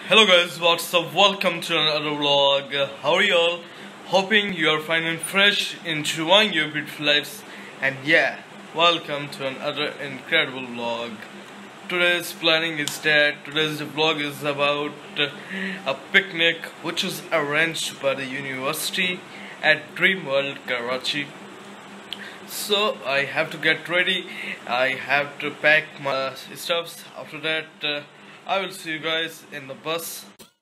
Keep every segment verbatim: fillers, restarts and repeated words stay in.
Hello guys, what's up? Welcome to another vlog. How are you all? Hoping you are fine and fresh, enjoying your beautiful lives. And yeah, welcome to another incredible vlog. Today's planning is that today's vlog is about a picnic which was arranged by the university at Dream World Karachi. So I have to get ready. I have to pack my stuffs. After that, uh, I will see you guys in the bus.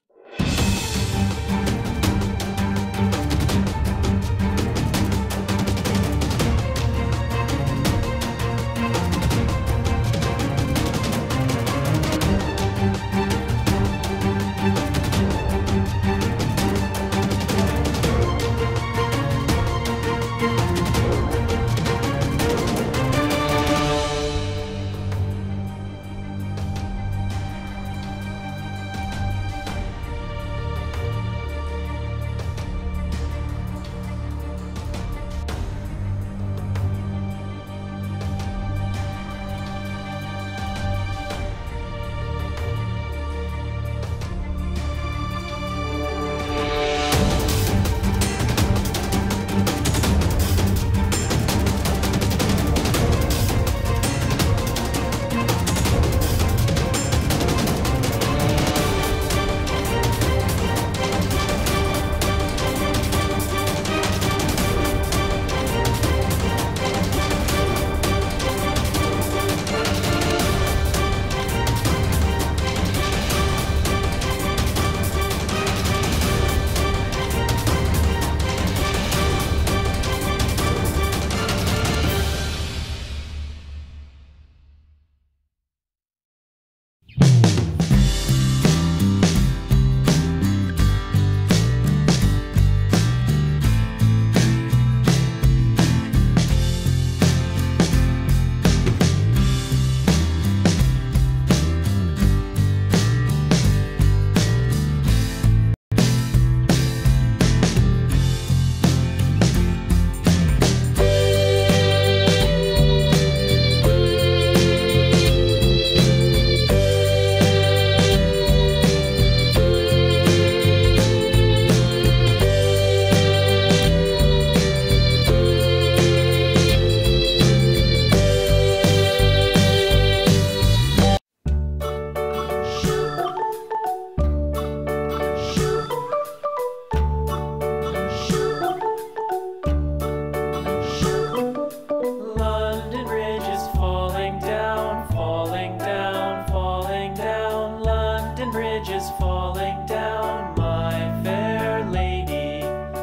Is falling down, my fair lady.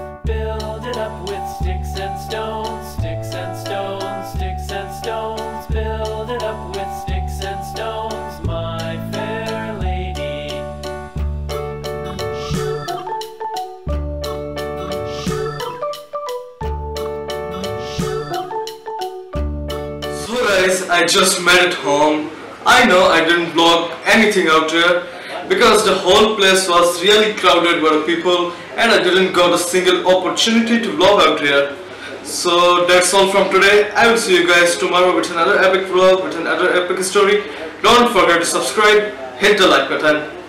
Build it up with sticks and stones, sticks and stones, sticks and stones. Build it up with sticks and stones, my fair lady. So guys, I just made it home. I know I didn't vlog anything out here because the whole place was really crowded by people and I didn't got a single opportunity to vlog out here. So that's all from today. I will see you guys tomorrow with another epic vlog, with another epic story. Don't forget to subscribe, hit the like button.